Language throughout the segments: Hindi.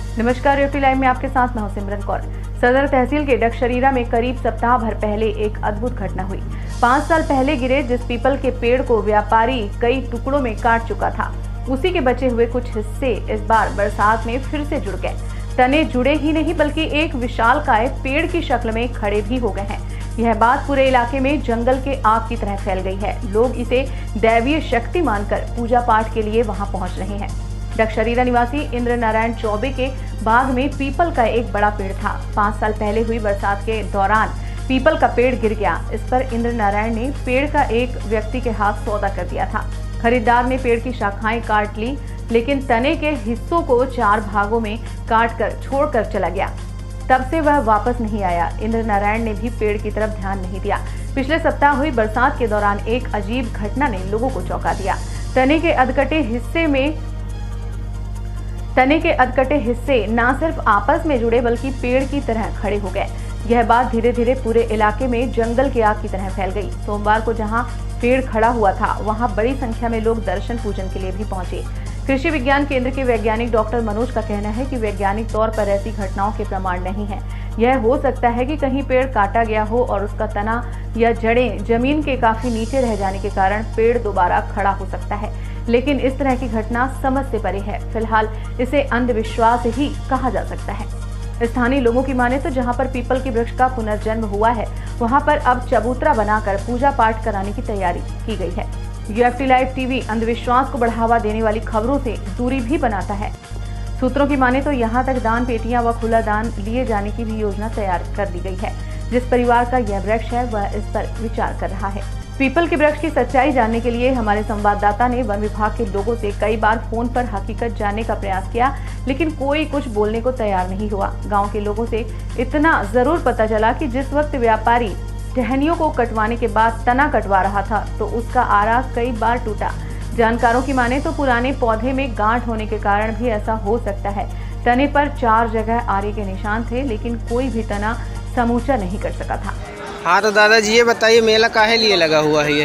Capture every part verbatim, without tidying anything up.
नमस्कार, यूपी लाइव में आपके साथ मैं हूं सिमरन कौर। सदर तहसील के डगशरीरा में करीब सप्ताह भर पहले एक अद्भुत घटना हुई। पाँच साल पहले गिरे जिस पीपल के पेड़ को व्यापारी कई टुकड़ों में काट चुका था, उसी के बचे हुए कुछ हिस्से इस बार बरसात में फिर से जुड़ गए। तने जुड़े ही नहीं बल्कि एक विशालकाय पेड़ की शक्ल में खड़े भी हो गए हैं। यह बात पूरे इलाके में जंगल के आग की तरह फैल गई है। लोग इसे दैवीय शक्ति मानकर पूजा पाठ के लिए वहां पहुंच रहे हैं। डगशरीरा निवासी इंद्र नारायण चौबे के बाग में पीपल का एक बड़ा पेड़ था। पाँच साल पहले हुई बरसात के दौरान पीपल का पेड़ गिर गया। इस पर इंद्र नारायण ने पेड़ का एक व्यक्ति के हाथ सौदा कर दिया था। खरीदार ने पेड़ की शाखाएं काट ली, लेकिन तने के हिस्सों को चार भागों में काट कर छोड़कर चला गया। तब से वह वापस नहीं आया। इंद्र नारायण ने भी पेड़ की तरफ ध्यान नहीं दिया। पिछले सप्ताह हुई बरसात के दौरान एक अजीब घटना ने लोगों को चौंका दिया। तने के अधकटे हिस्से में तने के अधकटे हिस्से न सिर्फ आपस में जुड़े बल्कि पेड़ की तरह खड़े हो गए। यह बात धीरे धीरे पूरे इलाके में जंगल की आग की तरह फैल गई। सोमवार को जहां पेड़ खड़ा हुआ था, वहां बड़ी संख्या में लोग दर्शन पूजन के लिए भी पहुंचे। कृषि विज्ञान केंद्र के वैज्ञानिक डॉक्टर मनोज का कहना है कि वैज्ञानिक तौर पर ऐसी घटनाओं के प्रमाण नहीं है। यह हो सकता है कि कहीं पेड़ काटा गया हो और उसका तना या जड़ें जमीन के काफी नीचे रह जाने के कारण पेड़ दोबारा खड़ा हो सकता है, लेकिन इस तरह की घटना समझ से परे है। फिलहाल इसे अंधविश्वास ही कहा जा सकता है। स्थानीय लोगों की माने तो जहां पर पीपल के वृक्ष का पुनर्जन्म हुआ है, वहां पर अब चबूतरा बनाकर पूजा पाठ कराने की तैयारी की गई है। यूएफटी लाइव टीवी अंधविश्वास को बढ़ावा देने वाली खबरों से दूरी भी बनाता है। सूत्रों की माने तो यहां तक दान पेटियां व खुला दान लिए जाने की भी योजना तैयार कर दी गई है। जिस परिवार का यह वृक्ष है वह इस पर विचार कर रहा है। पीपल के वृक्ष की सच्चाई जानने के लिए हमारे संवाददाता ने वन विभाग के लोगों से कई बार फोन पर हकीकत जानने का प्रयास किया, लेकिन कोई कुछ बोलने को तैयार नहीं हुआ। गांव के लोगों से इतना जरूर पता चला कि जिस वक्त व्यापारी टहनियों को कटवाने के बाद तना कटवा रहा था, तो उसका आरा कई बार टूटा। जानकारों की माने तो पुराने पौधे में गांठ होने के कारण भी ऐसा हो सकता है। तने पर चार जगह आरे के निशान थे, लेकिन कोई भी तना समूचा नहीं कर सका था। हाँ तो दादाजी ये बताइए, मेला काहे लिए लगा हुआ है ये?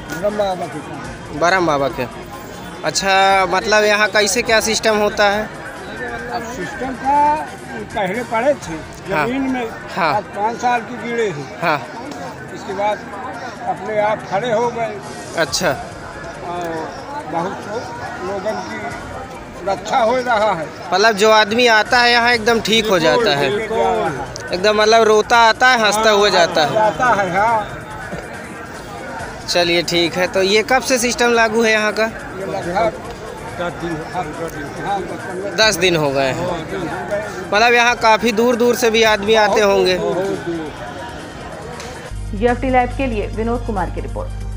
ब्रह्म बाबा के। अच्छा, मतलब यहाँ कैसे क्या सिस्टम होता है? अब सिस्टम था, पहले पड़े थे जमीन हाँ, में हाँ, आज पाँच साल की कीड़े हैं हाँ, इसके बाद अपने आप खड़े हो गए। अच्छा, और बहुत लोगों की रक्षा हो रहा है। मतलब जो आदमी आता है यहाँ एकदम ठीक हो जाता है, एकदम मतलब रोता आता है, हंसता हुआ जाता है, जाता है हाँ। चलिए ठीक है। तो ये कब से सिस्टम लागू है यहाँ का? ये लगभग दस दिन हो गए हैं। मतलब यहाँ काफ़ी दूर दूर से भी आदमी आते होंगे। यूएफटी लाइव के लिए विनोद कुमार की रिपोर्ट।